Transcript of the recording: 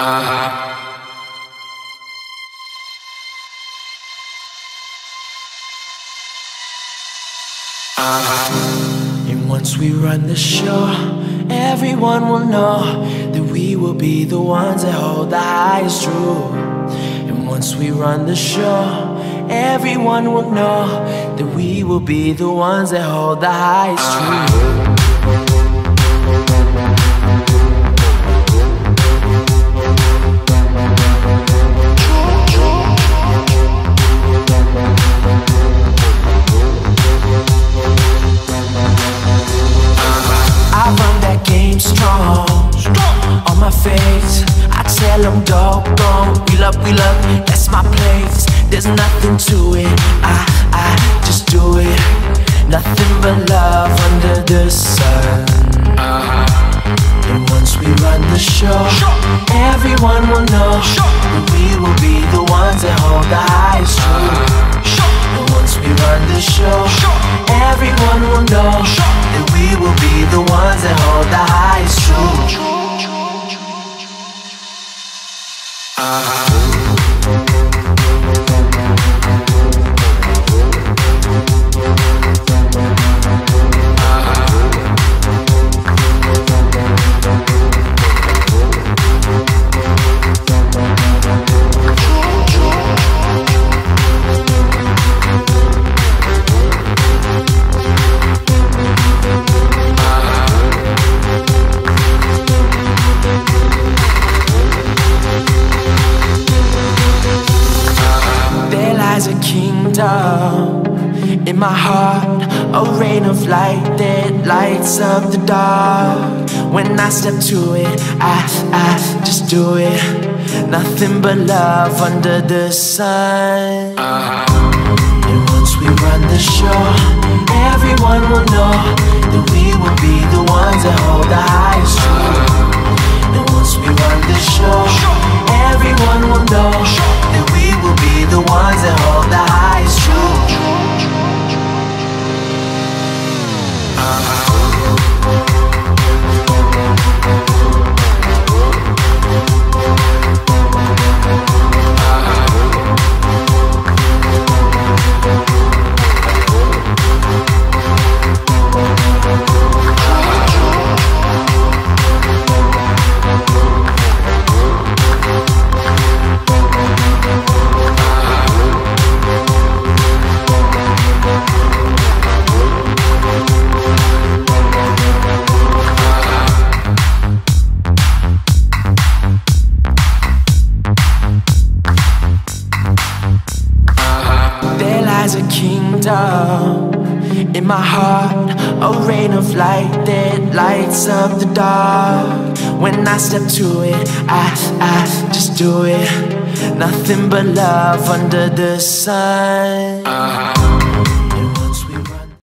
And once we run the show, everyone will know that we will be the ones that hold the highest truth. And once we run the show, everyone will know that we will be the ones that hold the highest truth. Strong, on my face, I tell them dope, wheel up, that's my place. There's nothing to it, I just do it. Nothing but love under the sun. And once we run the show, everyone will know that we will be the ones that hold the highest truth. And once we run the show, everyone will know that we will be the ones that hold the highest truth. A kingdom in my heart, a rain of light that lights up the dark. When I step to it, I just do it. Nothing but love under the sun. And once we run the show, everyone will know that we will be the ones that hold the highest truth. And once we run the show, everyone will know that we will be the ones that hold the highest truth. A kingdom in my heart, a rain of light that lights up the dark. When I step to it, I just do it. Nothing but love under the sun.